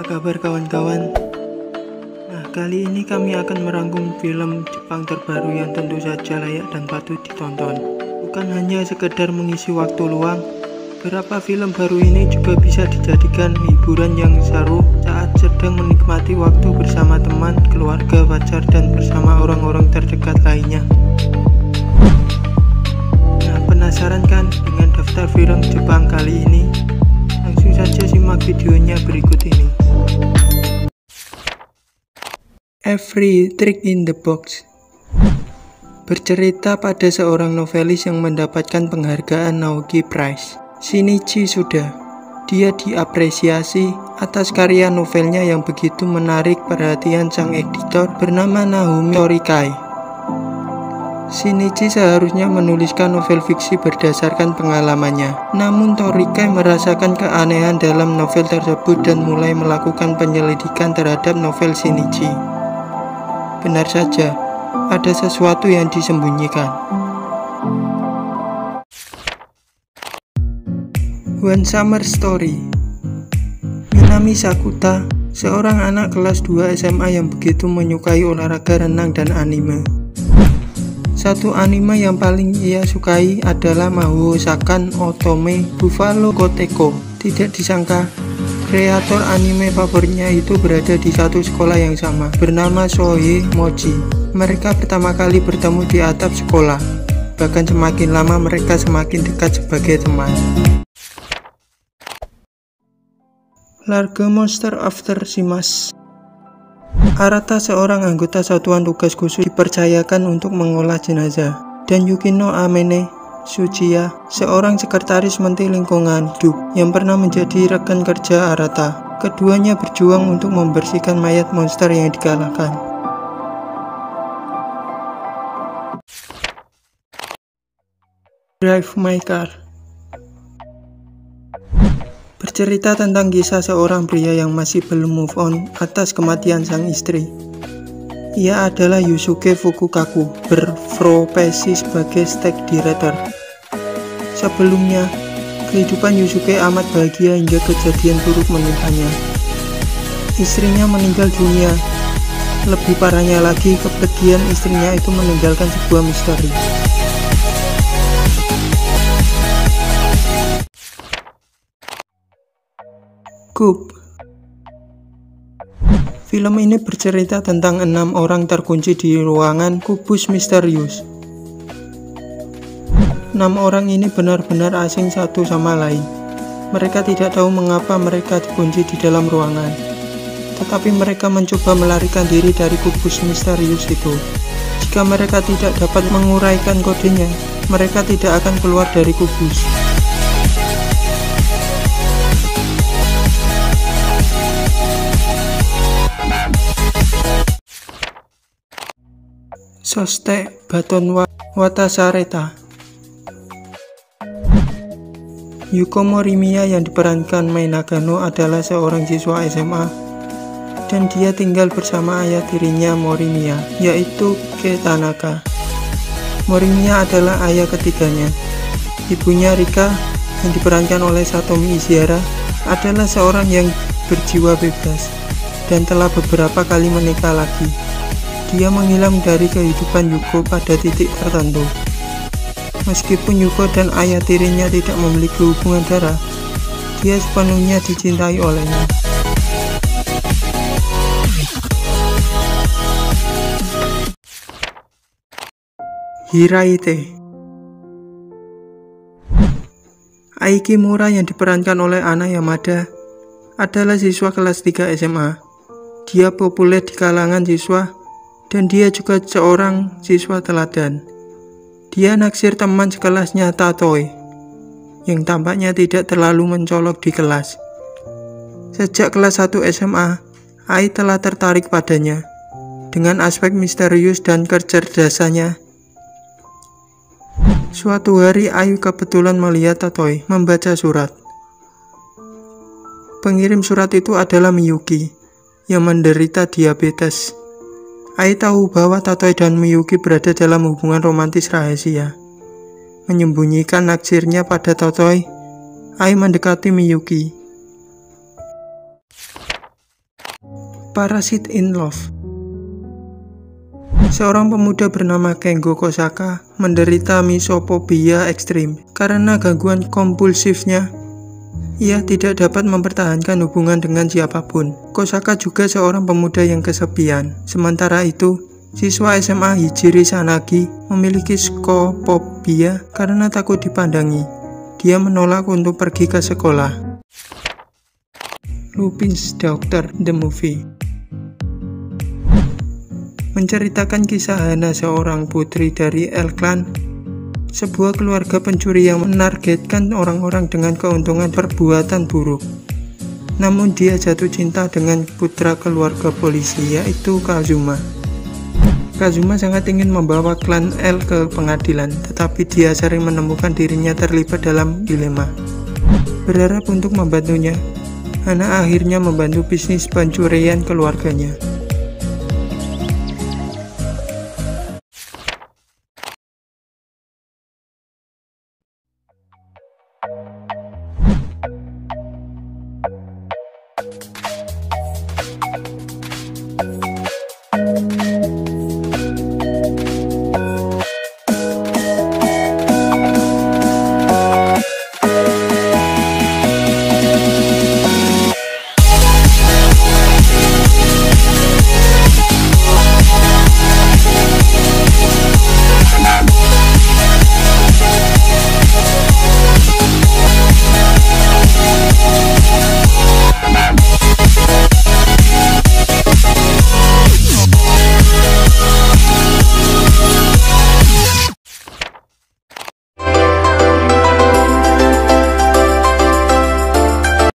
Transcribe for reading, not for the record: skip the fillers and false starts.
kabar kawan-kawan? Nah, kali ini kami akan merangkum film Jepang terbaru yang tentu saja layak dan patut ditonton. Bukan hanya sekedar mengisi waktu luang, beberapa film baru ini juga bisa dijadikan hiburan yang seru saat sedang menikmati waktu bersama teman, keluarga, pacar, dan bersama orang-orang terdekat lainnya. Nah, penasaran kan dengan daftar film Jepang kali ini? Langsung saja simak videonya berikut ini. Every Trick in the Box bercerita pada seorang novelis yang mendapatkan penghargaan Naoki Prize, Shinichi Suda. Dia diapresiasi atas karya novelnya yang begitu menarik perhatian sang editor bernama Naomi Torikai. Shinichi seharusnya menuliskan novel fiksi berdasarkan pengalamannya. Namun Torikai merasakan keanehan dalam novel tersebut dan mulai melakukan penyelidikan terhadap novel Shinichi. Benar saja, ada sesuatu yang disembunyikan. One Summer Story. Minami Sakuta, seorang anak kelas 2 SMA yang begitu menyukai olahraga renang dan anime. Satu anime yang paling ia sukai adalah Mahou Sakan Otome Buffalo Koteko. Tidak disangka, kreator anime favoritnya itu berada di satu sekolah yang sama, bernama Sohei Mochi. Mereka pertama kali bertemu di atap sekolah. Bahkan semakin lama mereka semakin dekat sebagai teman. Large Monster After Shimas. Arata, seorang anggota satuan tugas khusus, dipercayakan untuk mengolah jenazah, dan Yukino Amene Tsuchiya, seorang sekretaris menteri lingkungan hidup yang pernah menjadi rekan kerja Arata. Keduanya berjuang untuk membersihkan mayat monster yang dikalahkan. Drive My Car bercerita tentang kisah seorang pria yang masih belum move on atas kematian sang istri. Ia adalah Yusuke Fukukaku, berprofesi sebagai steak director. Sebelumnya, kehidupan Yusuke amat bahagia hingga kejadian buruk menimpanya. Istrinya meninggal dunia. Lebih parahnya lagi, kepergian istrinya itu meninggalkan sebuah misteri. Coop. Film ini bercerita tentang 6 orang terkunci di ruangan kubus misterius. 6 orang ini benar-benar asing satu sama lain. Mereka tidak tahu mengapa mereka dikunci di dalam ruangan. Tetapi mereka mencoba melarikan diri dari kubus misterius itu. Jika mereka tidak dapat menguraikan kodenya, mereka tidak akan keluar dari kubus. Soste Baton Watasareta. Yuko Morimiya yang diperankan Mai Nagano adalah seorang siswa SMA, dan dia tinggal bersama ayah tirinya Morimiya, yaitu Ke Tanaka. Morimiya adalah ayah ketiganya. Ibunya Rika, yang diperankan oleh Satomi Ishihara, adalah seorang yang berjiwa bebas dan telah beberapa kali menikah lagi. Dia menghilang dari kehidupan Yuko pada titik tertentu. Meskipun Yuko dan ayah tirinya tidak memiliki hubungan darah, dia sepenuhnya dicintai olehnya. Hiraite. Aiki Mura yang diperankan oleh Ana Yamada adalah siswa kelas 3 SMA. Dia populer di kalangan siswa, dan dia juga seorang siswa teladan. Dia naksir teman sekelasnya Tatoi, yang tampaknya tidak terlalu mencolok di kelas. Sejak kelas 1 SMA, Ai telah tertarik padanya. Dengan aspek misterius dan kecerdasannya, suatu hari Ai kebetulan melihat Tatoi membaca surat. Pengirim surat itu adalah Miyuki, yang menderita diabetes. Ai tahu bahwa Tatoi dan Miyuki berada dalam hubungan romantis rahasia. Menyembunyikan naksirnya pada Tatoi, Ai mendekati Miyuki. Parasite in Love. Seorang pemuda bernama Kengo Kosaka menderita misophonia ekstrim. Karena gangguan kompulsifnya, ia tidak dapat mempertahankan hubungan dengan siapapun. Kosaka juga seorang pemuda yang kesepian. Sementara itu, siswa SMA Hijiri Sanagi memiliki skopobia karena takut dipandangi. Dia menolak untuk pergi ke sekolah. Lupin's Daughter, the movie, menceritakan kisah Hana, seorang putri dari L-Clan, sebuah keluarga pencuri yang menargetkan orang-orang dengan keuntungan perbuatan buruk. Namun dia jatuh cinta dengan putra keluarga polisi, yaitu Kazuma. Kazuma sangat ingin membawa klan L ke pengadilan, tetapi dia sering menemukan dirinya terlibat dalam dilema. Berharap untuk membantunya, Hana akhirnya membantu bisnis pencurian keluarganya.